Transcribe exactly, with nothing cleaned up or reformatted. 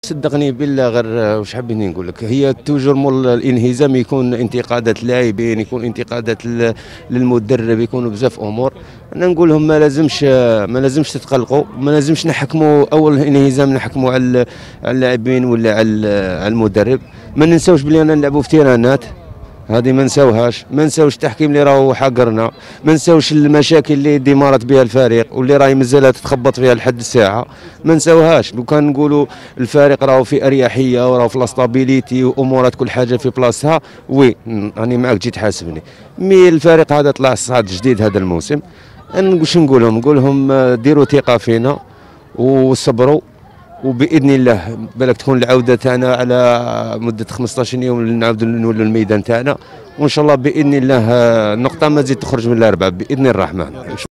صدقني بالله غير واش حابين نقول لك، هي توجور مول الانهزام يكون انتقادات اللاعبين، يكون انتقادات للمدرب، يكونوا بزاف امور. انا نقول لهم ما لازمش ما لازمش تتقلقوا، ما لازمش نحكموا اول انهزام نحكموا على اللاعبين ولا على المدرب. ما ننساوش بلي انا نلعبوا في تيرانات، هذه ما نساوهاش، ما نساوش التحكيم اللي راهو حقرنا، ما نساوش المشاكل اللي ديمارت بها الفريق واللي راهي مازال تتخبط فيها لحد الساعه، ما نساوهاش. لو كان نقولوا الفريق راهو في اريحيه وراهو في لاستابيليتي وامورات كل حاجه في بلاصتها، وي راني معاك تجي تحاسبني. مي الفريق هذا طلع صعد جديد هذا الموسم، واش نقول لهم؟ نقول لهم ديروا ثقه فينا وصبروا، وباذن الله بالك تكون العوده تاعنا على مده خمسطاش يوم نعاودوا نولوا الميدان تاعنا، وان شاء الله باذن الله النقطه ما تزيد تخرج من الاربعه باذن الرحمن.